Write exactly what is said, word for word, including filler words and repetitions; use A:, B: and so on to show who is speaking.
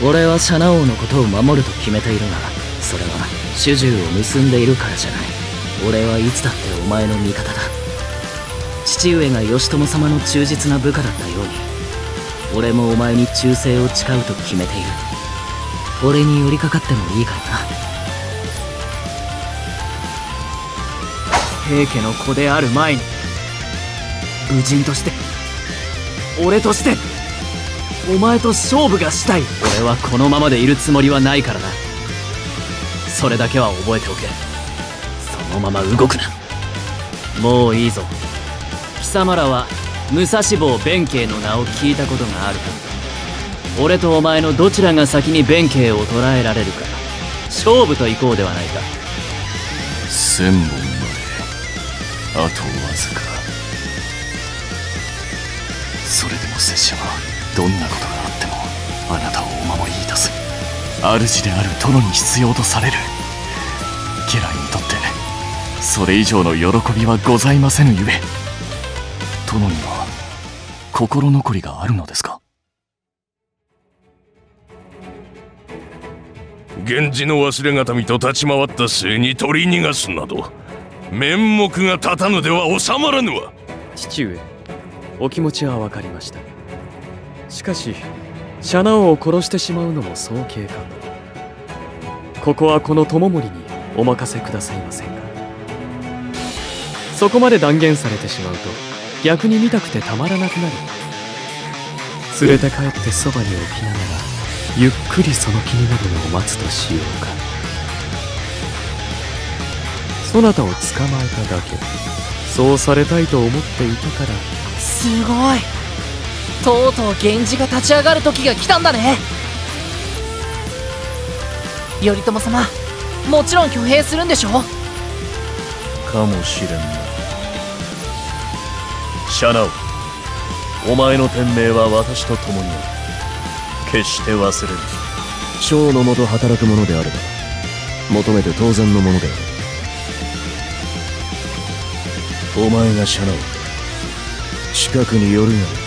A: 俺はシャナ王のことを守ると決めているが、それは主従を結んでいるからじゃない。俺はいつだってお前の味方だ。父上が義朝様の忠実な部下だったように、俺もお前に忠誠を誓うと決めている。俺に寄りかかってもいいからな。
B: 平家の子である前に、武人として俺としてお前と勝負がしたい。俺はこのままでいるつもりはないからな。それだけは覚えておけ。そのまま動くな。もういいぞ。貴様らは武蔵坊弁慶の名を聞いたことがあるか。俺とお前のどちらが先に弁慶を捕らえられるか、勝負といこうではないか。
C: 千本まであとわずか。それでも拙者はどんなことがあってもあなたをお守りいたす。主である殿に必要とされる。家来にとってそれ以上の喜びはございませぬゆえ。殿には心残りがあるのですか。
D: 源氏の忘れがたみと立ち回った末に取り逃がすなど面目が立たぬでは収まらぬわ。
B: 父上、お気持ちは分かりました。しかしシャナ王を殺してしまうのも早計か。ここはこの友森にお任せくださいませんか。そこまで断言されてしまうと逆に見たくてたまらなくなる。連れて帰ってそばに置きながらゆっくりその気になるのを待つとしようか。そなたを捕まえただけ、そうされたいと思っていたから。
E: すごい、とうとう源氏が立ち上がる時が来たんだね。頼朝様、もちろん挙兵するんでしょ。
C: かもしれんな。シャナオ、お前の天命は私と共にある。決して忘れる。
F: 将のもと働くものであれば求めて当然のものである。お前がシャナオ、近くに寄るがいい。